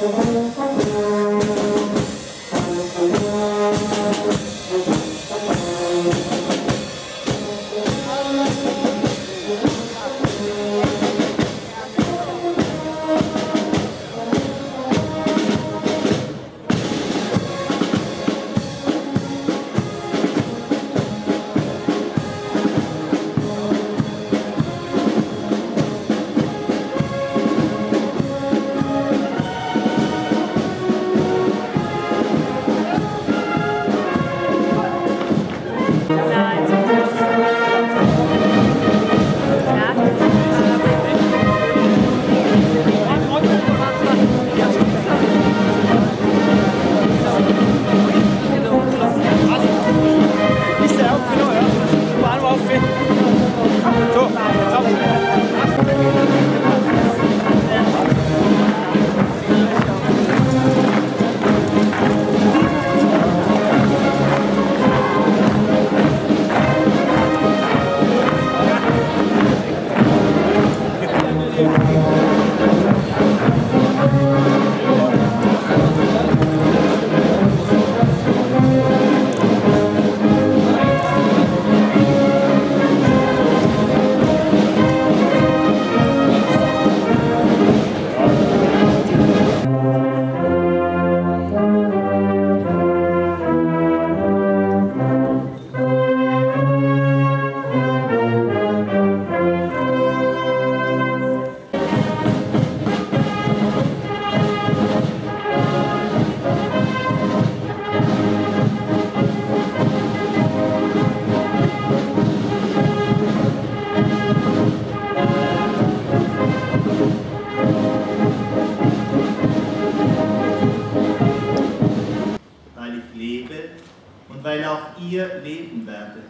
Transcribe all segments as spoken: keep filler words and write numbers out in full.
weil auch ihr leben werdet.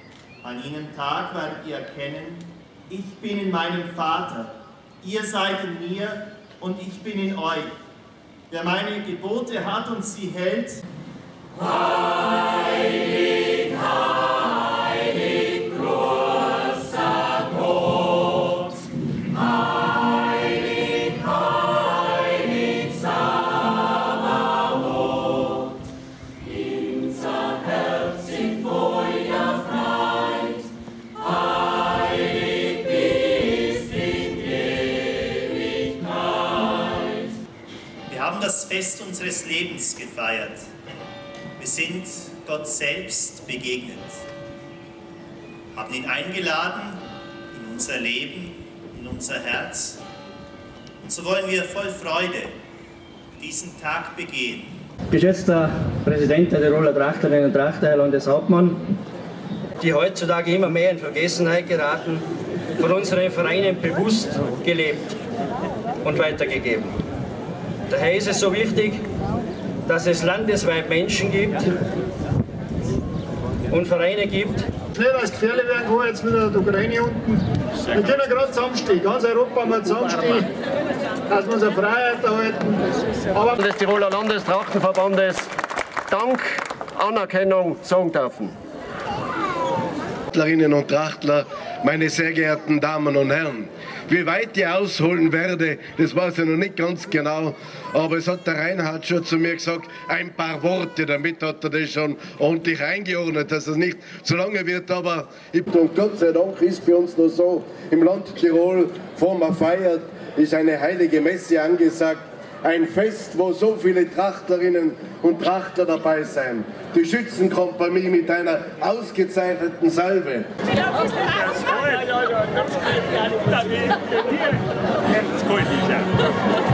An jenem Tag werdet ihr erkennen, ich bin in meinem Vater, ihr seid in mir und ich bin in euch. Wer meine Gebote hat und sie hält, heilig, heilig, großer Gott. Heilig, heilig, Sabaoth. Unser Herz in Feuer freit, heilig bis in Ewigkeit. Wir haben das Fest unseres Lebens gefeiert. Wir sind Gott selbst begegnet, haben ihn eingeladen in unser Leben, in unser Herz. Und so wollen wir voll Freude diesen Tag begehen. Geschätzter Präsident der Tiroler Trachterinnen und Trachter, Herr Landeshauptmann, die heutzutage immer mehr in Vergessenheit geraten, von unseren Vereinen bewusst gelebt und weitergegeben. Daher ist es so wichtig, dass es landesweit Menschen gibt und Vereine gibt. Nicht als gefährlich werden kann, jetzt mit der Ukraine unten. Wir können gerade zusammenstehen, ganz Europa mal zusammenstehen, dass wir unsere Freiheit erhalten. Aber des Tiroler Landestrachtenverbandes Dank, Anerkennung sagen dürfen. Trachtlerinnen und Trachtler, meine sehr geehrten Damen und Herren, wie weit ich ausholen werde, das weiß ich noch nicht ganz genau, aber es hat der Reinhard schon zu mir gesagt, ein paar Worte, damit hat er das schon ordentlich eingeordnet, dass es nicht zu lange wird, aber ich und Gott sei Dank ist bei uns noch so, im Land Tirol, vor man feiert, ist eine heilige Messe angesagt, ein Fest, wo so viele Trachtlerinnen und Trachtler dabei sind. Die Schützenkompanie mit einer ausgezeichneten Salve. Ja,